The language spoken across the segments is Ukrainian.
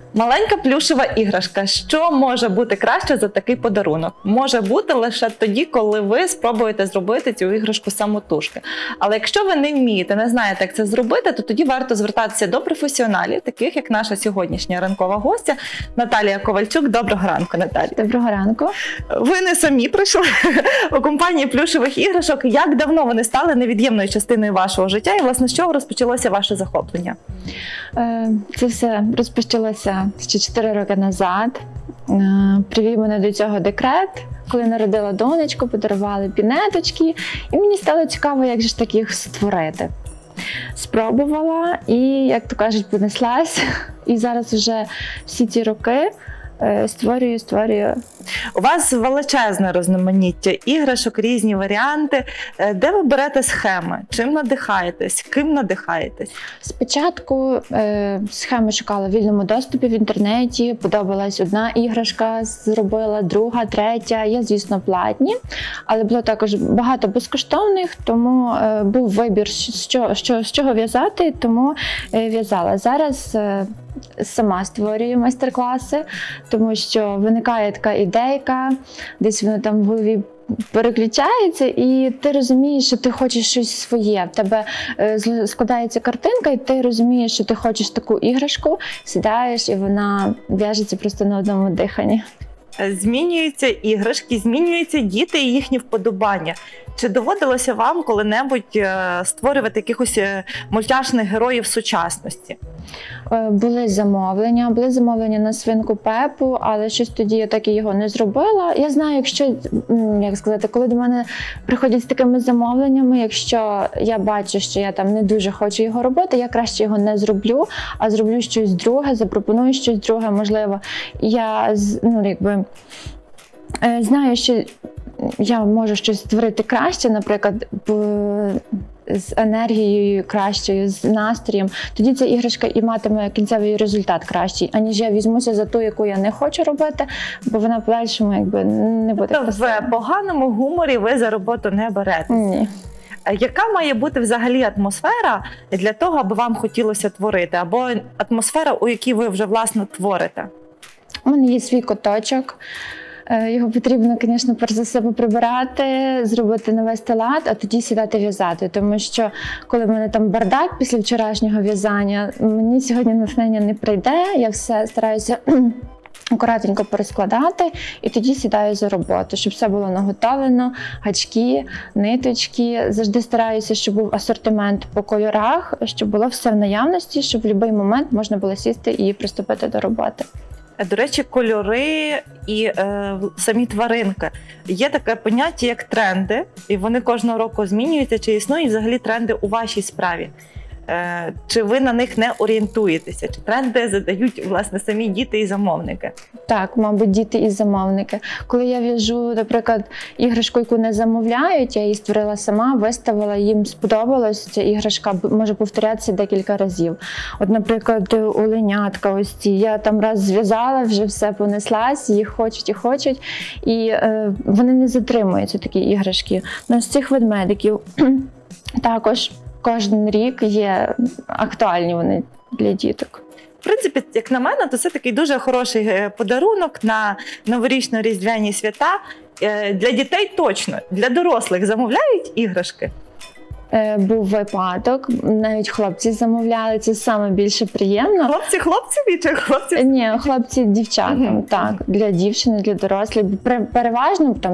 Маленька плюшева іграшка. Що може бути краще за такий подарунок? Може бути лише тоді, коли ви спробуєте зробити цю іграшку самотужки. Але якщо ви не вмієте, не знаєте, як це зробити, то тоді варто звертатися до професіоналів, таких як наша сьогоднішня ранкова гостя Наталія Ковальчук. Доброго ранку, Наталія. Доброго ранку. Ви не самі прийшли у компанії плюшевих іграшок. Як давно вони стали невід'ємною частиною вашого життя і, власне, з чого розпочалося ваше захоплення? Це все розпочалося ще 4 роки назад. Привів мене до цього декрет, коли народила донечку, подарували пінеточки, і мені стало цікаво, як же ж так їх створити. Спробувала і, як то кажуть, понеслась. І зараз вже всі ці роки створюю. У вас величезне різноманіття іграшок, різні варіанти. Де ви берете схеми? Чим надихаєтесь? Ким надихаєтесь? Спочатку схеми шукала в вільному доступі в інтернеті. Подобалась одна іграшка, зробила друга, третя. Є, звісно, платні, але було також багато безкоштовних, тому був вибір, з чого в'язати, тому в'язала. Зараз сама створюю майстер-класи, тому що виникає така ідейка, десь воно там в голові переключається, і ти розумієш, що ти хочеш щось своє. В тебе складається картинка, і ти розумієш, що ти хочеш таку іграшку, сідаєш, і вона в'яжеться просто на одному диханні. Змінюються іграшки, змінюються діти і їхні вподобання. Чи доводилося вам коли-небудь створювати якихось мультяшних героїв сучасності? Були замовлення на свинку Пепу, але щось тоді я так і його не зробила. Я знаю, якщо, як сказати, коли до мене приходять з такими замовленнями, якщо я бачу, що я там не дуже хочу його робити, я краще його не зроблю, а зроблю щось друге, запропоную щось друге, можливо. Я, знаю, що я можу щось створити краще, наприклад, з енергією кращою, з настроєм, тоді ця іграшка і матиме кінцевий результат кращий, аніж я візьмуся за ту, яку я не хочу робити, бо вона в подальшому не буде красива. В поганому гуморі ви за роботу не беретеся? Ні. Яка має бути взагалі атмосфера для того, аби вам хотілося творити? Або атмосфера, у якій ви вже, власне, творите? У мене є свій куточок. Його потрібно, звісно, перш за все прибирати, зробити, навести лад, а тоді сідати в'язати. Тому що, коли в мене там бардак після вчорашнього в'язання, мені сьогодні натхнення не прийде, я все стараюся акуратненько перескладати і тоді сідаю за роботу, щоб все було наготовлено, гачки, ниточки. Завжди стараюся, щоб був асортимент по кольорах, щоб було все в наявності, щоб в будь-який момент можна було сісти і приступити до роботи. До речі, кольори і самі тваринки. Є таке поняття, як тренди, і вони кожного року змінюються. Чи існують взагалі тренди у вашій справі? Чи ви на них не орієнтуєтеся? Чи тренди задають, власне, самі діти і замовники? Так, мабуть, діти і замовники. Коли я в'яжу, наприклад, іграшку, яку не замовляють, я її створила сама, виставила, їм сподобалось, ця іграшка може повторятися декілька разів. От, наприклад, оленятка ось ці, я там раз зв'язала, вже все понеслась, їх хочуть і хочуть, і вони не затримуються, такі іграшки. Ну, з цих ведмедиків також кожен рік є актуальні вони для діток. В принципі, як на мене, то це такий дуже хороший подарунок на новорічно-різдвяні свята. Для дітей точно, для дорослих замовляють іграшки? Був випадок, навіть хлопці замовляли, це саме більше приємно. Хлопцеві чи хлопці? Ні, хлопці дівчатам, так, для дівчини, для дорослих. Переважно там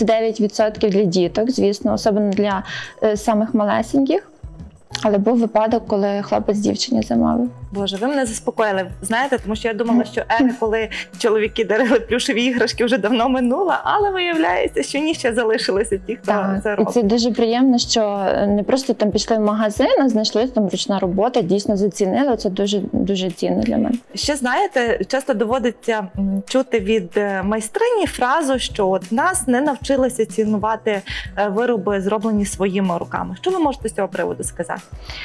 99% для діток, звісно, особливо для самих малесеньких. Але був випадок, коли хлопець дівчині замовив. Боже, ви мене заспокоїли, знаєте, тому що я думала, що ера, коли чоловіки дарили плюшеві іграшки, вже давно минула, але виявляється, що ні, ще залишилися ті, хто це робить. І це дуже приємно, що не просто там пішли в магазин, а знайшли там ручна робота, дійсно зацінили, це дуже, дуже цінно для мене. Ще, знаєте, часто доводиться чути від майстрині фразу, що от в нас не навчилися цінувати вироби, зроблені своїми руками. Що ви можете з цього приводу сказати?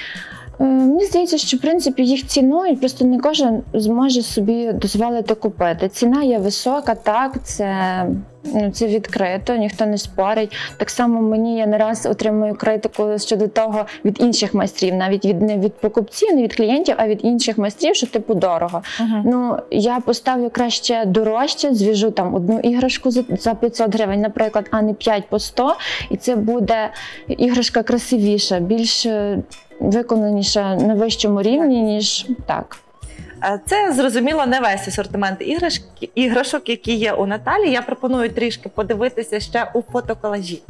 Мені здається, що в принципі їх цінують, просто не кожен зможе собі дозволити купити. Ціна є висока, так, це це відкрито, ніхто не спорить. Так само мені, я не раз отримую критику щодо того від інших майстрів, навіть не від покупців, не від клієнтів, а від інших майстрів, що типу дорого. Ну, я поставлю краще дорожче, зв'яжу там одну іграшку за 500 гривень, наприклад, а не 5 по 100, і це буде іграшка красивіша, більш виконаніша на вищому рівні, ніж так. Це, зрозуміло, не весь асортимент іграшок, які є у Наталі. Я пропоную трішки подивитися ще у фотоколажі.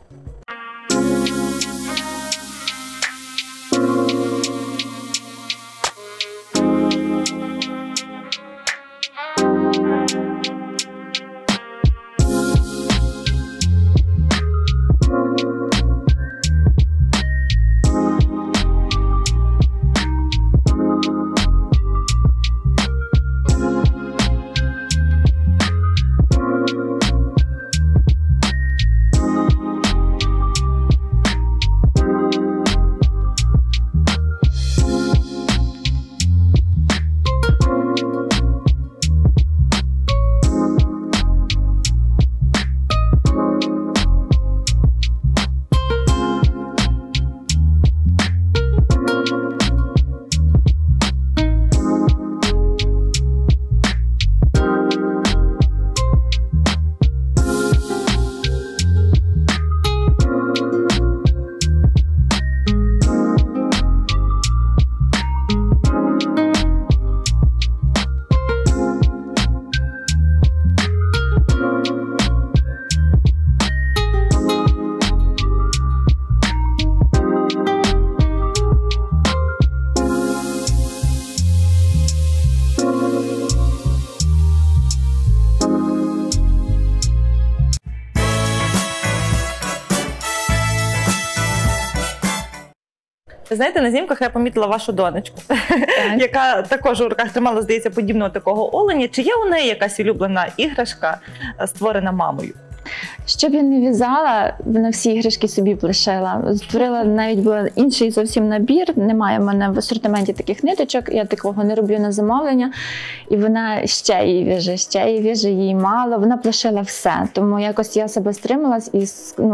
Знаєте, на знімках я помітила вашу донечку, яка також у руках тримала, здається, подібного такого оленя. Чи є у неї якась улюблена іграшка, створена мамою? Щоб я не в'язала, вона всі іграшки собі лишила. Створила навіть був інший зовсім набір. Немає в мене в асортименті таких ниточок, я такого не роблю на замовлення. І вона ще її в'яже, їй мало. Вона лишила все. Тому якось я себе стрималась і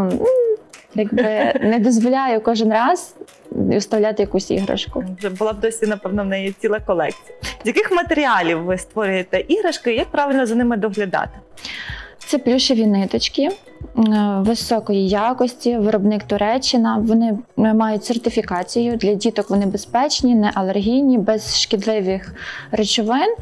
якби не дозволяю кожен раз вставляти якусь іграшку. Вже була б досі, напевно, в неї ціла колекція. З яких матеріалів ви створюєте іграшки і як правильно за ними доглядати? Це плюшеві ниточки високої якості, виробник Туреччина. Вони мають сертифікацію, для діток вони безпечні, не алергійні, без шкідливих речовин.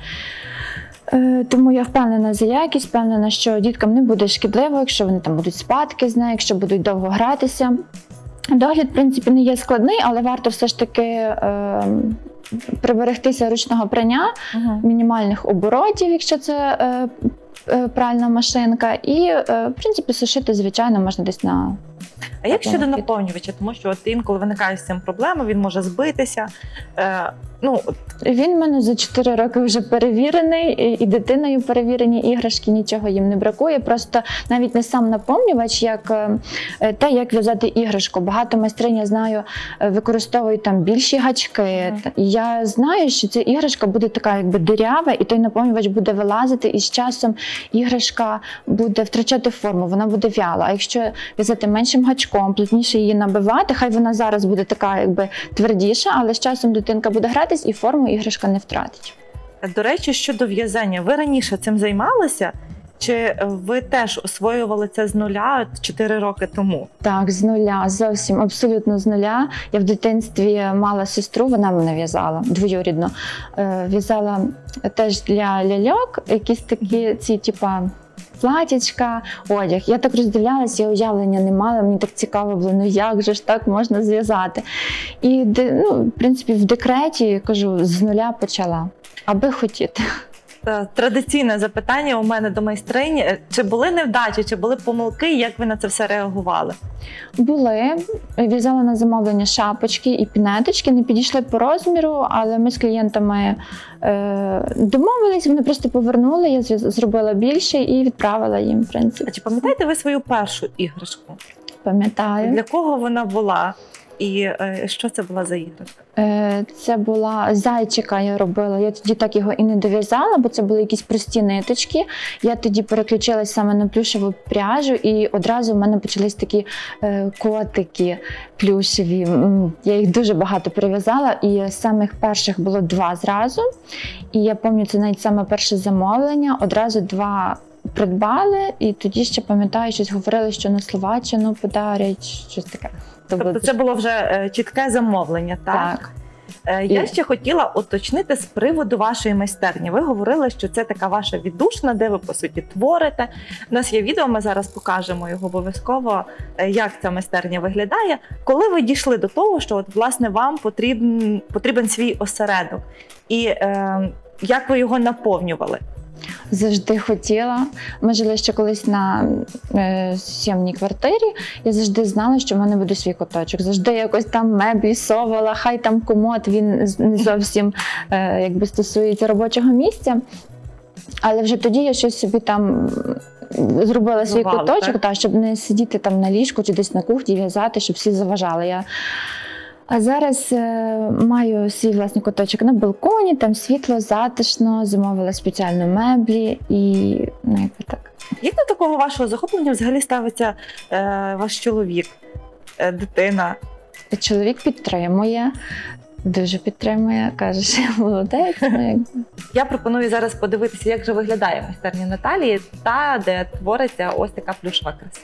Тому я впевнена за якість, впевнена, що діткам не буде шкідливо, якщо вони там будуть спадки з нею, якщо будуть довго гратися. Догляд, в принципі, не є складний, але варто все ж таки приберегтися ручного прання, мінімальних оборотів, якщо це пральна машинка, і, в принципі, сушити, звичайно, можна десь на... А як щодо наповнювача? Тому що інколи виникає з цим проблема, він може збитися. Він в мене за 4 роки вже перевірений, і дитиною перевірені іграшки, нічого їм не бракує. Просто навіть не сам наповнювач, як те, як в'язати іграшку. Багато майстринь, я знаю, використовують там більші гачки. І я знаю, що ця іграшка буде така якби дирява, і той наповнювач буде вилазити, і з часом іграшка буде втрачати форму, вона буде в'яла. А якщо в'язати меншим гачком, плотніше її набивати, хай вона зараз буде така якби твердіша, але з часом дитинка буде гратись і форму іграшка не втратить. До речі, щодо в'язання, ви раніше цим займалися? Чи ви теж освоювали це з нуля 4 роки тому? Так, з нуля, зовсім, абсолютно з нуля. Я в дитинстві мала сестру, вона мене в'язала, двоюрідно. В'язала теж для ляльок, якісь такі платічка, одяг. Я так роздивлялася, я уявлення не мала, мені так цікаво було, як же ж так можна зв'язати. І, в принципі, в декреті, кажу, з нуля почала, аби хотіти. Традиційне запитання у мене до майстрині. Чи були невдачі, чи були помилки, як ви на це все реагували? Були. В'язала на замовлення шапочки і пінеточки, не підійшли по розміру, але ми з клієнтами домовились, вони просто повернули, я зробила більше і відправила їм, в принципі. А чи пам'ятаєте ви свою першу іграшку? Пам'ятаю. Для кого вона була? і що це була за іграшка? Це була зайчика, я робила. Я тоді так його і не дов'язала, бо це були якісь прості ниточки. Я тоді переключилась саме на плюшеву пряжу, і одразу в мене почались такі котики плюшеві. Я їх дуже багато прив'язала, і з самих перших було 2 зразу. І я пам'ятаю, це навіть саме перше замовлення, одразу 2 придбали, і тоді ще, пам'ятаю, щось говорили, що на Словаччину подарять, щось таке. Тобто це було вже чітке замовлення, так? Так. Я ще хотіла уточнити з приводу вашої майстерні. Ви говорили, що це така ваша віддушина, де ви, по суті, творите. У нас є відео, ми зараз покажемо його обов'язково, як ця майстерня виглядає. Коли ви дійшли до того, що, от, власне, вам потрібен свій осередок, і як ви його наповнювали? Завжди хотіла. Ми жили ще колись на зйомній квартирі. Я завжди знала, що в мене буде свій куточок. Завжди якось там меблі совала, хай там комод, він не зовсім якби стосується робочого місця. Але вже тоді я щось собі там зробила свій куточок, так, щоб не сидіти там на ліжку чи десь на кухні в'язати, щоб всі заважали. А зараз маю свій власний куточок на балконі, там світло, затишно, замовила спеціально меблі і якби так. Як до такого вашого захоплення взагалі ставиться ваш чоловік, дитина? Чоловік підтримує, дуже підтримує, каже, що я молодець. Я пропоную зараз подивитися, як же виглядає майстерня Наталії, та де твориться ось така плюшова краса.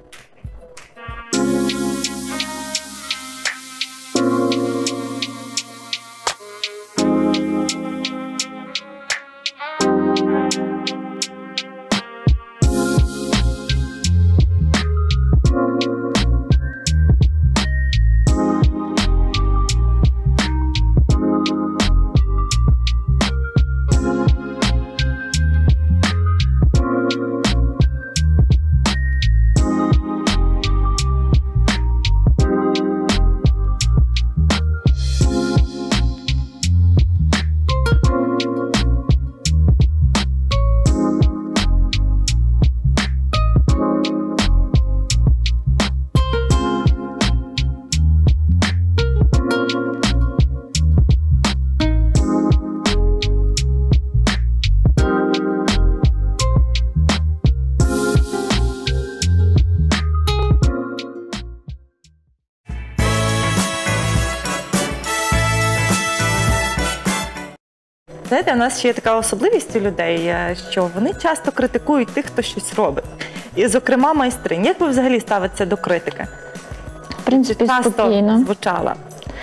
Знаєте, у нас ще є така особливість у людей, що вони часто критикують тих, хто щось робить. І, зокрема, майстринь. Як ви взагалі ставитеся до критики? В принципі, спокійно. Часто звучала?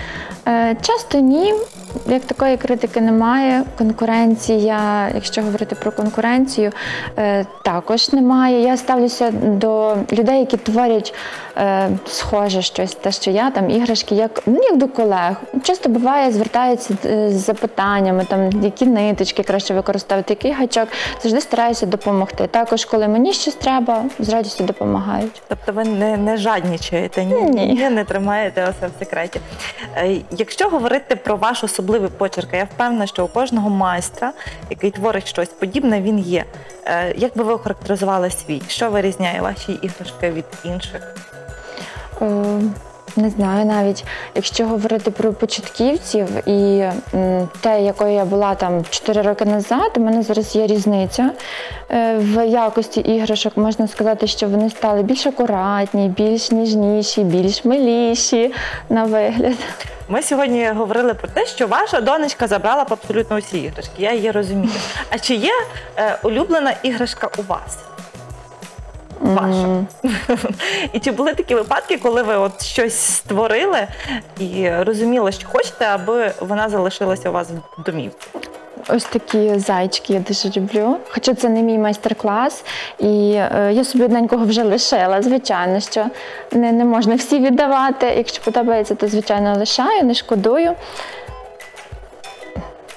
Часто ні. Як такої критики немає. Конкуренція, якщо говорити про конкуренцію, також немає. Я ставлюся до людей, які творять схоже щось, те, що я, там, іграшки, як до колег. Часто буває, звертаються з запитаннями, там, які ниточки краще використовувати, який гачок. Завжди стараюся допомогти. Також, коли мені щось треба, з радістю допомагають. Тобто ви не жаднічаєте, не тримаєте усе в секреті. Якщо говорити про ваш особливий почерк, я впевнена, що у кожного майстра, який творить щось подібне, він є. Як би ви охарактеризували свій? Що вирізняє ваші іграшки від інших? Не знаю навіть. Якщо говорити про початківців і те, якою я була там 4 роки назад, у мене зараз є різниця в якості іграшок. Можна сказати, що вони стали більш акуратні, більш ніжніші, більш миліші на вигляд. Ми сьогодні говорили про те, що ваша донечка забрала абсолютно усі іграшки, я її розумію. А чи є улюблена іграшка у вас? Ваша. І чи були такі випадки, коли ви от щось створили і розуміли, що хочете, аби вона залишилася у вас в домівці? Ось такі зайчики я дуже люблю. Хоча це не мій майстер-клас, і я собі одненького вже лишила, звичайно, що не можна всі віддавати. Якщо подобається, то, звичайно, лишаю, не шкодую.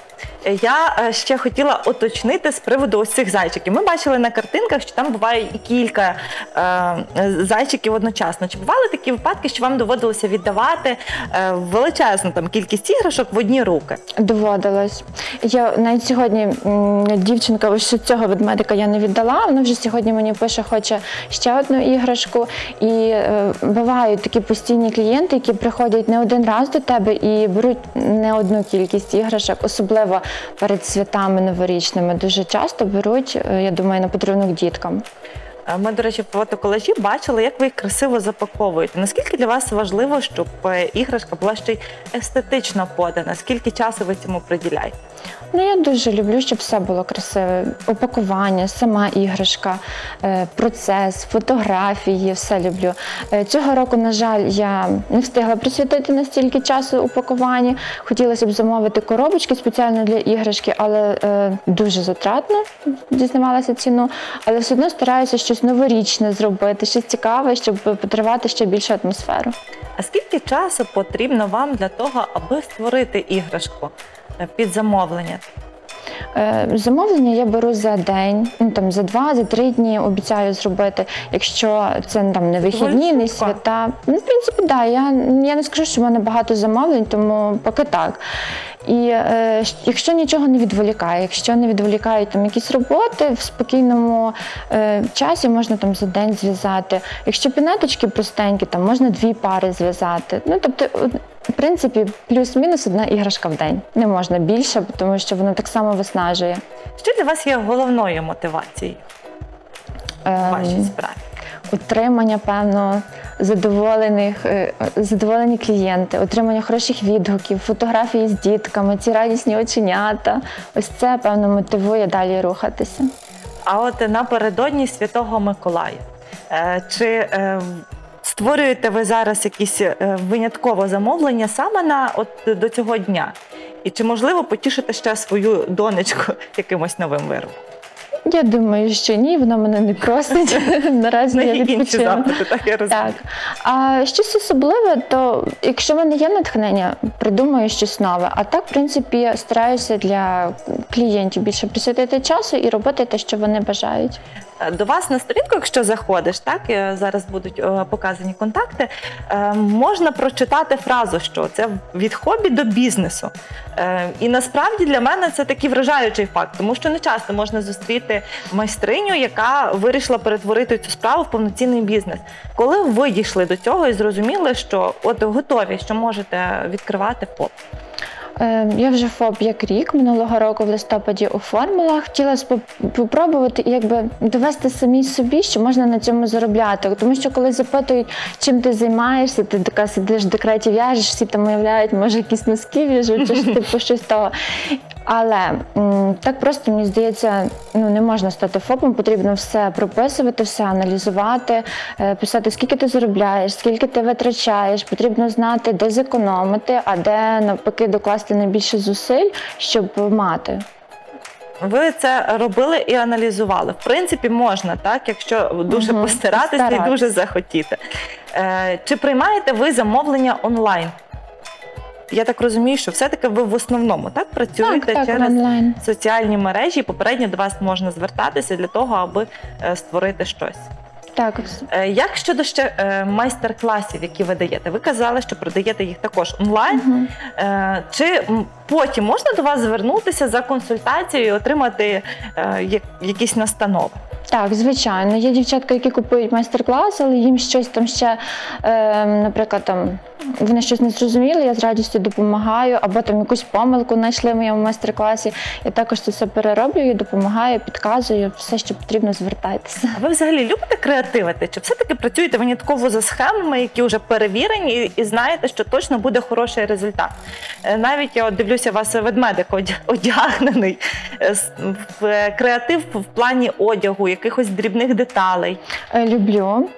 Я ще хотіла уточнити з приводу ось цих зайчиків. Ми бачили на картинках, що там буває і кілька зайчиків одночасно. Чи бували такі випадки, що вам доводилося віддавати величезну там кількість іграшок в одні руки? Доводилось. Я навіть сьогодні дівчинка, ось цього ведмедика я не віддала, вона вже сьогодні мені пише, хоче ще одну іграшку. І бувають такі постійні клієнти, які приходять не один раз до тебе і беруть не одну кількість іграшок, особливо перед святами новорічними. Дуже часто беруть, я думаю, на подарунок діткам. Ми, до речі, в фотоколажі бачили, як ви їх красиво запаковуєте. Наскільки для вас важливо, щоб іграшка була ще й естетично подана? Скільки часу ви цьому приділяєте? Я дуже люблю, щоб все було красиве. Упакування, сама іграшка, процес, фотографії, все люблю. Цього року, на жаль, я не встигла присвятити настільки часу упакуванню. Хотілося б замовити коробочки спеціально для іграшки, але дуже затратно, дізнавалася ціну. Але все одно стараюся щось новорічне зробити, щось цікаве, щоб подарувати ще більшу атмосферу. А скільки часу потрібно вам для того, аби створити іграшку під замовлення? Замовлення я беру за день, за 2-3 дні обіцяю зробити, якщо це не вихідні, не свята. В принципі, да, я не скажу, що в мене багато замовлень, тому поки так. І якщо нічого не відволікає, якщо не відволікають якісь роботи, в спокійному часі можна за день зв'язати. Якщо пінеточки простенькі, можна 2 пари зв'язати. Тобто, в принципі, плюс-мінус 1 іграшка в день. Не можна більше, тому що воно так само виснажує. Що для вас є головною мотивацією в вашій справі? Утримання, певно, задоволені клієнти, отримання хороших відгуків, фотографії з дітками, ці радісні оченята. Ось це, певно, мотивує далі рухатися. А от напередодні Святого Миколая, чи створюєте ви зараз якісь виняткове замовлення саме до цього дня? І чи можливо потішити ще свою донечку якимось новим виробом? Я думаю, що ні, вона мене не просить. Наразі я відпочину. Інші запити, так я розумію. Так. А щось особливе, то якщо в мене є натхнення, придумаю щось нове. А так, в принципі, стараюся для клієнтів більше присвятити часу і робити те, що вони бажають. До вас на сторінку, якщо заходиш, так, зараз будуть показані контакти, можна прочитати фразу, що це від хобі до бізнесу. І насправді для мене це такий вражаючий факт, тому що не часто можна зустріти майстриню, яка вирішила перетворити цю справу в повноцінний бізнес. Коли ви дійшли до цього і зрозуміли, що от готові, що можете відкривати ФОП? Я вже ФОП як рік, минулого року в листопаді оформила. Хотіла спробувати довести самій собі, що можна на цьому заробляти. Тому що коли запитують, чим ти займаєшся, ти така сидиш в декреті, в'яжеш, всі там уявляють, може якісь носки в'яжуть, чи щось того. Але так просто, мені здається, не можна стати ФОПом, потрібно все прописувати, все аналізувати, писати, скільки ти заробляєш, скільки ти витрачаєш, потрібно знати, де зекономити, а де навпаки докласти найбільше зусиль, щоб мати. Ви це робили і аналізували. В принципі, можна, так, якщо дуже постаратися і дуже захотіти. Чи приймаєте ви замовлення онлайн? Я так розумію, що все-таки ви в основному працюєте через онлайн. Соціальні мережі, і попередньо до вас можна звертатися для того, аби створити щось. Так. Як щодо ще майстер-класів, які ви даєте? Ви казали, що продаєте їх також онлайн. Чи потім можна до вас звернутися за консультацією і отримати якісь настанови? Так, звичайно. Є дівчатка, які купують майстер-клас, але їм щось там ще, наприклад, вони щось не зрозуміли, я з радістю допомагаю, або якусь помилку знайшли в моєму майстер-класі. Я також це все перероблюю, допомагаю, підказую, все, що потрібно, звертайтеся. А ви взагалі любите креативити? Чи все-таки працюєте винятково за схемами, які вже перевірені, і знаєте, що точно буде хороший результат? Навіть я дивлюся, у вас ведмедик одягнений, креатив в плані одягу, якихось дрібних деталей. Люблю.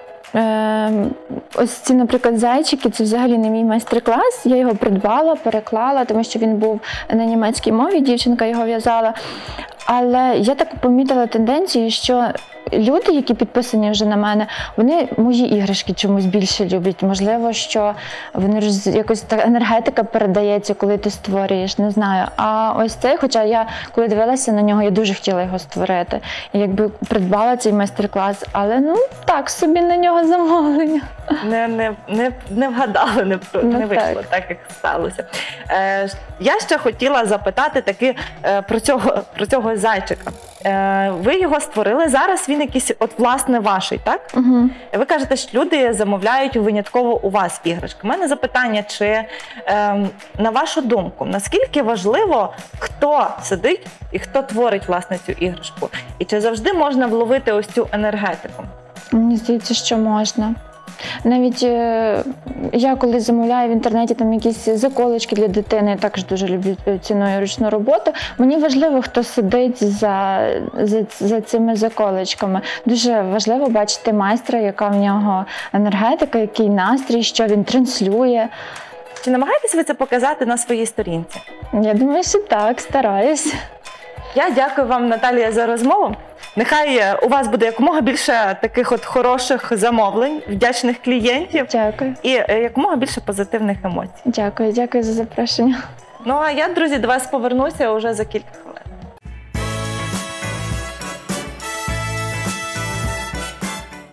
Ось ці, наприклад, зайчики, це взагалі не мій майстер-клас, я його придбала, переклала, тому що він був на німецькій мові, дівчинка його в'язала. Але я так помітила тенденцію, що люди, які підписані вже на мене, вони мої іграшки чомусь більше люблять. Можливо, що вони якось та енергетика передається, коли ти створюєш, не знаю. А ось цей, хоча я, коли дивилася на нього, я дуже хотіла його створити. І якби придбала цей майстер-клас, але ну так собі на нього замовлення. Не вгадали, не вийшло так, як сталося. Я ще хотіла запитати таки про цього зайчика. Ви його створили, зараз він якийсь от власне ваший, так? Угу. Ви кажете, що люди замовляють винятково у вас іграшки. У мене запитання, чи на вашу думку, наскільки важливо, хто сидить і хто творить власне цю іграшку? І чи завжди можна вловити ось цю енергетику? Мені здається, що можна. Навіть я коли замовляю в інтернеті там якісь заколочки для дитини, я також дуже люблю ціную ручну роботу. Мені важливо, хто сидить за цими заколочками. Дуже важливо бачити майстра, яка в нього енергетика, який настрій, що він транслює. Чи намагаєтесь ви це показати на своїй сторінці? Я думаю, що так, стараюсь. Я дякую вам, Наталія, за розмову. Нехай у вас буде якомога більше таких от хороших замовлень, вдячних клієнтів. Дякую. І якомога більше позитивних емоцій. Дякую за запрошення. Ну а я, друзі, до вас повернуся уже за кілька хвилин.